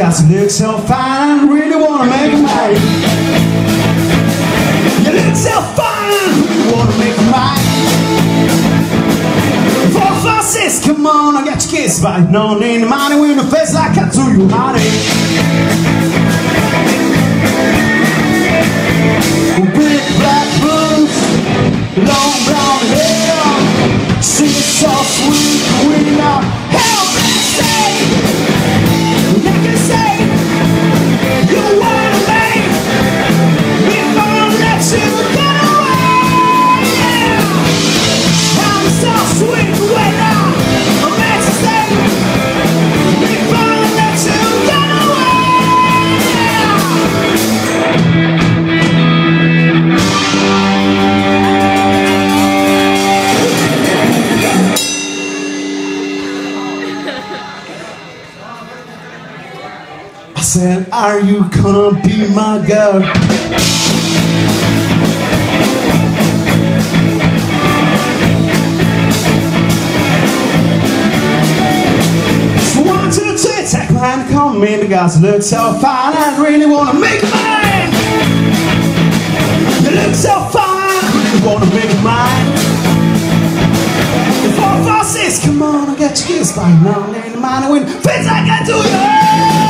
Cause you look so fine, I really wanna make it mine. You look so fine, I really wanna make it mine. 4, 5, 6, come on, I got your kiss, but no need money when the face like I do you, honey. Big black boots, long brown hair, sing it so sweet, we now help me say, I can say, you wanna make, before I let you get away, yeah. I'm so sweet, we now, I make you say, before I let you get away, yeah. I said, are you gonna be my girl? So 1, 2, 3, take my hand, come in, because you look so fine, I really wanna make mine. You look so fine, I really wanna make mine. 4, 5, 6, come on, I got your kiss by now, ain't the money when fits like I do you.